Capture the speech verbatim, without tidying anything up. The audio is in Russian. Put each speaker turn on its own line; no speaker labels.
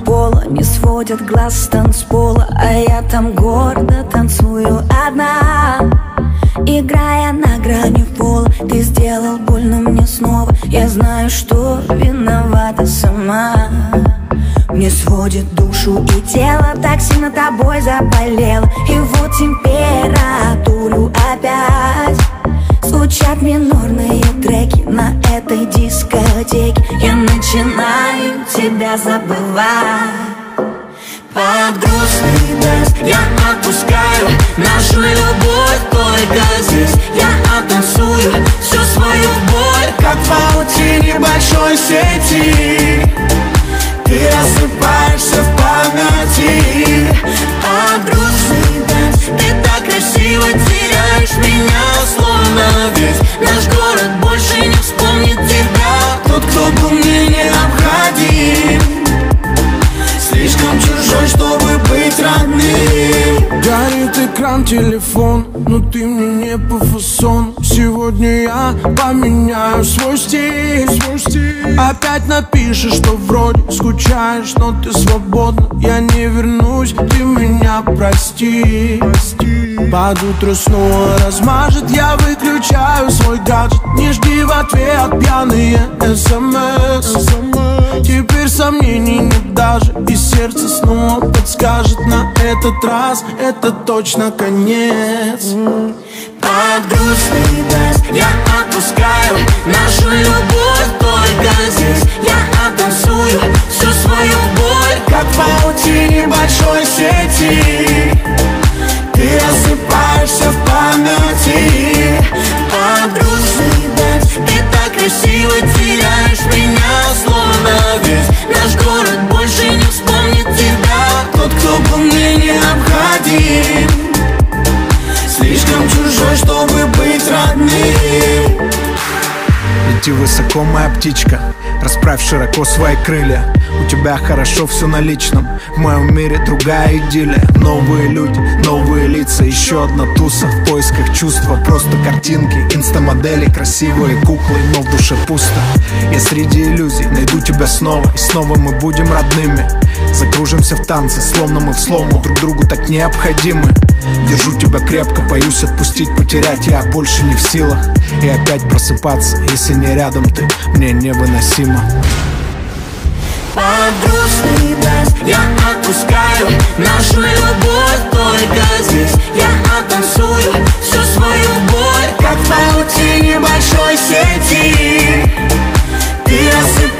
пола не сводят глаз с танцпола, а я там гордо танцую одна. Играя на грани пола, ты сделал больно мне снова. Я знаю, что виновата сама. Мне сводит душу и тело, так сильно тобой заболело. И вот температуру опять. Звучат минорные треки на этой дискотеке. Я начинаю тебя забывать. Под грустный дождь я отпускаю нашу любовь только здесь. Я оттанцую всю свою боль, как в паутине большой сети. Ты рассыпаешься в памяти. Под грустный дождь ты так красиво теряешь меня, словно весь наш город больше не вспомнит тебя. Тот, кто был мне необходим, слишком чужой, чтобы быть родным.
Горит экран телефон, но ты мне не по фасону. Сегодня я поменяю свой стиль, свой стиль. Опять напишешь, что вроде скучаешь, но ты свободна. Я не вернусь, ты меня прости, прости. Под утро снова размажет, я выключаю свой гаджет. Не жди в ответ пьяные смс. Теперь сомнений нет даже, и сердце снова подскажет: на этот раз это точно конец.
Под грустный дождь я отпускаю нашу любовь только здесь. Я оттанцую всю свою боль,
как в паутине большой сети. Ты рассыпаешься в памяти.
Под грустный дождь ты так красиво теряешь меня, словно весь наш город больше не вспомнит тебя.
Тот, кто был мне необходим, слишком чужой, чтобы быть родным.
Лети высоко, моя птичка, расправь широко свои крылья. У тебя хорошо все на личном, в моем мире другая идиллия. Новые люди, новые лица, еще одна туса в поисках чувства. Просто картинки, инстамодели, красивые куклы, но в душе пусто. Я среди иллюзий найду тебя снова, и снова мы будем родными. Закружимся в танце, словно мы в слому друг другу так необходимы. Держу тебя крепко, боюсь отпустить, потерять я больше не в силах. И опять просыпаться, если не рядом ты, мне невыносимо.
Под грустный дождь я отпускаю нашу любовь только здесь. Я оттанцую всю свою боль,
как в паутине большой сети. Ты рассыпаешься